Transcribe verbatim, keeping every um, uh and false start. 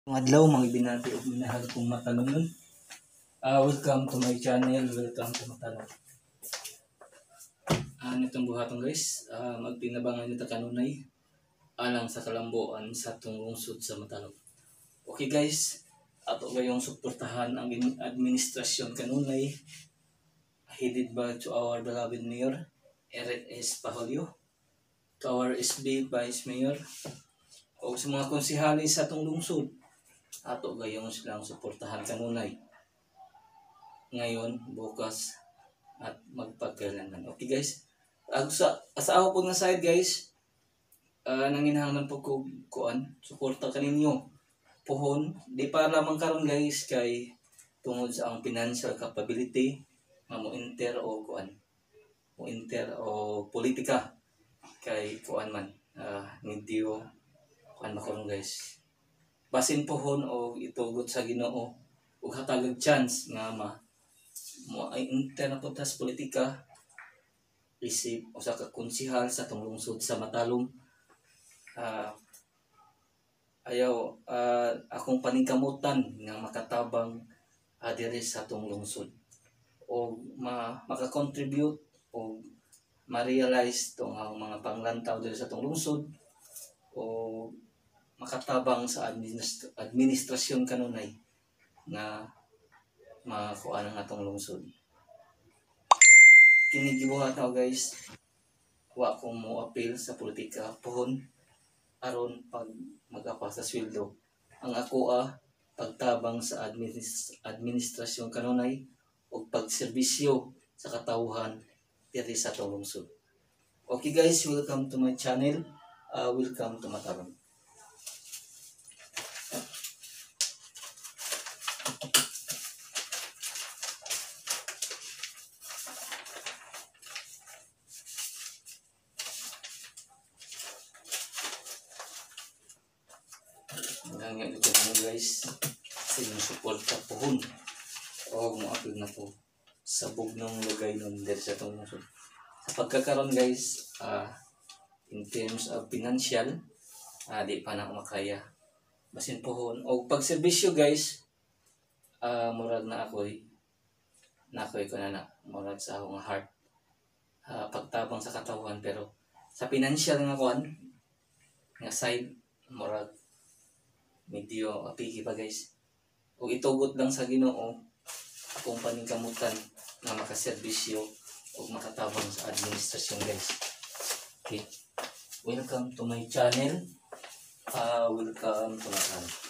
Mga adlaw mga ibinati og minahal kong matalungon. Uh, welcome to my channel, welcome to Matalong. Uh, nitong buhaton guys, uh, magpinabangan nito kanunay alang sa kalambuan sa itong lungsod sa Matalong. Okay guys, ato gayong suportahan ang administrasyon kanunay headed by to our beloved Mayor Eric S. Pahulio, to our S B Vice Mayor, o sa mga konsihali sa itong lungsod. Ato gayong silang suportahan kanunay ngayon, bukas, at magpagkailanman. Okay guys, Ag sa sa ako po nga side guys, uh, nanginahanglan po ko kuan suporta kaninyo pohon di para lamang karon guys kay tungod sa ang financial capability nga mo enter o kuan mo enter o politika kay kuan man uh, medyo kuan makaron guys basin pohon o itugot sa Ginoo ug hatagag chance nga ma mo ay enter na po tas politika isip o sa kakonsihal sa tong lungsod sa Matalong. Uh, ayaw uh, akong paningkamutan nga makatabang uh, diri sa tong lungsod o ma makakontribute o ma-realize tong ang mga panglantaw diri sa tong lungsod o makatabang sa administ administrasyon kanunay na makuha ng atong lungsod. Kini gibuhat ako guys, wa ko mo appeal sa politika pohon aron pag mag-apa sa sweldo. Ang ako ah pagtabang sa administ administrasyon kanunay o pagserbisyo sa katawhan diri sa atong lungsod. Okay guys, welcome to my channel. Uh, welcome to Matalong. Hanggang ito mo guys sinusuporta pohon o muapil na po sa bugnong lugay nun dahil sa itong lungsod sa pagkakaroon guys uh, in terms of financial uh, di pa na makaya basin pohon o pagserbisyo guys uh, murag na ako'y na ako'y ko na na murag sa akong heart uh, pagtabang sa katawan pero sa financial nga kuan nga side murag medyo apiki pa guys. O itugot lang sa Ginoo akong paningkamutan na makaserbisyo o makatabang sa administrasyon guys. Okay. Welcome to my channel. Uh, welcome to my channel.